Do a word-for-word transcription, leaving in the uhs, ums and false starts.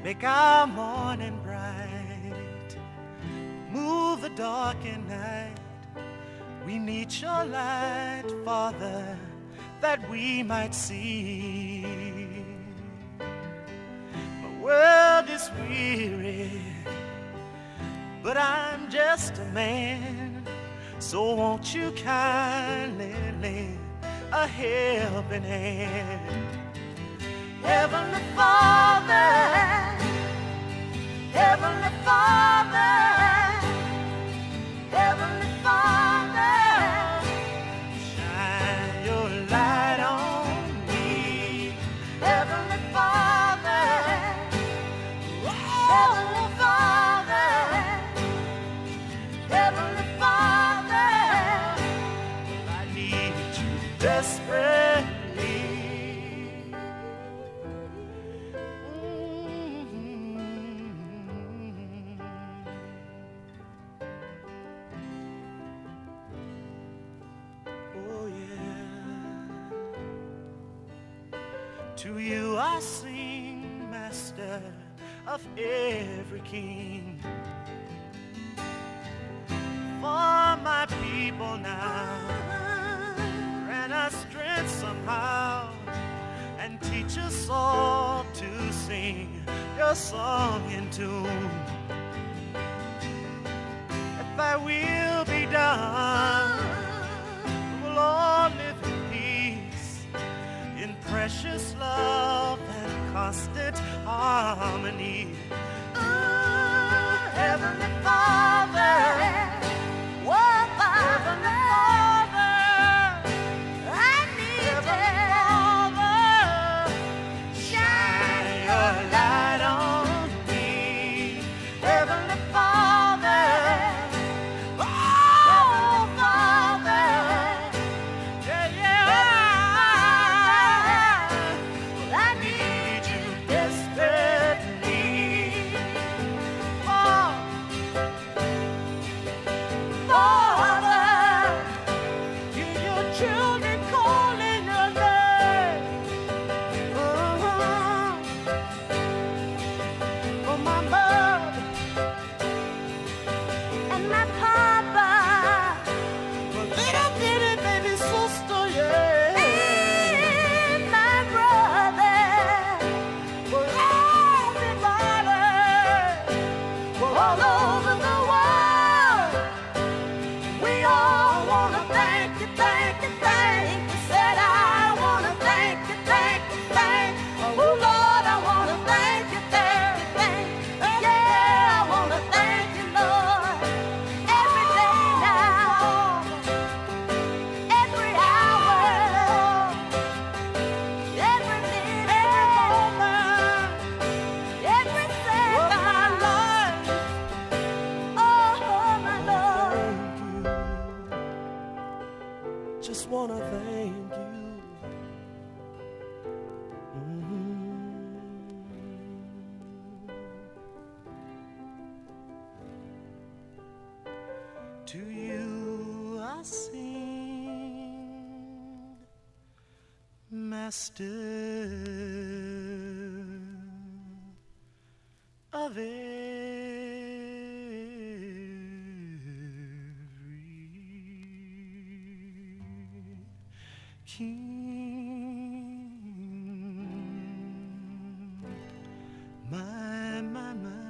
make our morning bright, move the darkened night. We need your light, Father, that we might see. My world is weary, but I'm just a man, so won't you kindly lend a helping hand. Heavenly Father, Heavenly Father, Heavenly Father, shine your light on me. Heavenly Father, Heavenly Father, Heavenly Father, I need you desperately. To you I sing, Master of every king. For my people now, grant us strength somehow, and teach us all to sing your song in tune. If thy will be done, we'll all live in peace, in precious love and constant harmony. Ooh, Heavenly Father, oh, Heavenly Father, I need Heavenly Father, shine your light on me. Heavenly Father, oh, Father, yeah, yeah. Just wanna thank you. Mm-hmm. To you I sing, Master of king, my, my, my.